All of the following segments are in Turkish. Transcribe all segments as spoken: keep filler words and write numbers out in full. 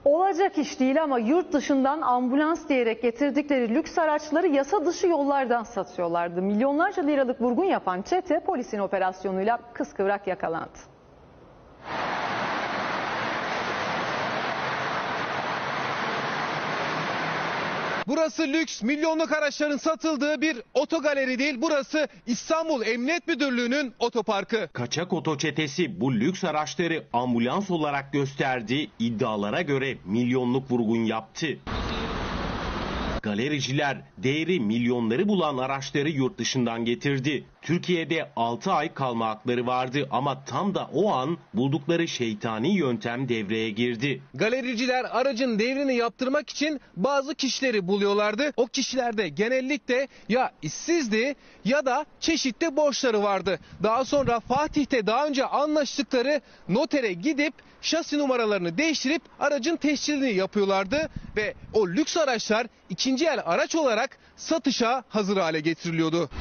Olacak iş değil ama yurt dışından ambulans diyerek getirdikleri lüks araçları yasa dışı yollardan satıyorlardı. Milyonlarca liralık vurgun yapan çete polisin operasyonuyla kıskıvrak yakalandı. Burası lüks, milyonluk araçların satıldığı bir otogaleri değil. Burası İstanbul Emniyet Müdürlüğü'nün otoparkı. Kaçak oto çetesi bu lüks araçları ambulans olarak gösterdi. İddialara göre milyonluk vurgun yaptı. Galericiler değeri milyonları bulan araçları yurt dışından getirdi. Türkiye'de altı ay kalma hakları vardı ama tam da o an buldukları şeytani yöntem devreye girdi. Galericiler aracın devrini yaptırmak için bazı kişileri buluyorlardı. O kişiler de genellikle ya işsizdi ya da çeşitli borçları vardı. Daha sonra Fatih'te daha önce anlaştıkları notere gidip şasi numaralarını değiştirip aracın tescilini yapıyorlardı ve o lüks araçlar ikinci el araç olarak satışa hazır hale getiriliyordu.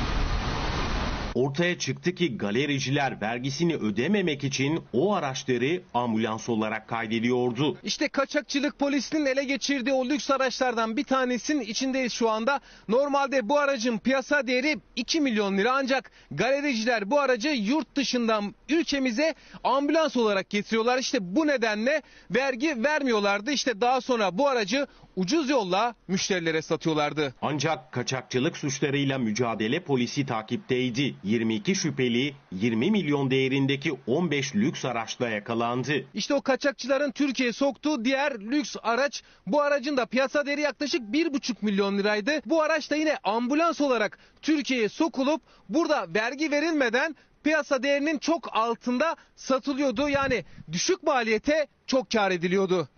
Ortaya çıktı ki galericiler vergisini ödememek için o araçları ambulans olarak kaydediyordu. İşte kaçakçılık polisinin ele geçirdiği o lüks araçlardan bir tanesinin içindeyiz şu anda. Normalde bu aracın piyasa değeri iki milyon lira ancak galericiler bu aracı yurt dışından ülkemize ambulans olarak getiriyorlar. İşte bu nedenle vergi vermiyorlardı. İşte daha sonra bu aracı ucuz yolla müşterilere satıyorlardı. Ancak kaçakçılık suçlarıyla mücadele polisi takipteydi. yirmi iki şüpheli yirmi milyon değerindeki on beş lüks araçla yakalandı. İşte o kaçakçıların Türkiye'ye soktuğu diğer lüks araç, bu aracın da piyasa değeri yaklaşık bir buçuk milyon liraydı. Bu araç da yine ambulans olarak Türkiye'ye sokulup burada vergi verilmeden piyasa değerinin çok altında satılıyordu. Yani düşük maliyete çok kar ediliyordu.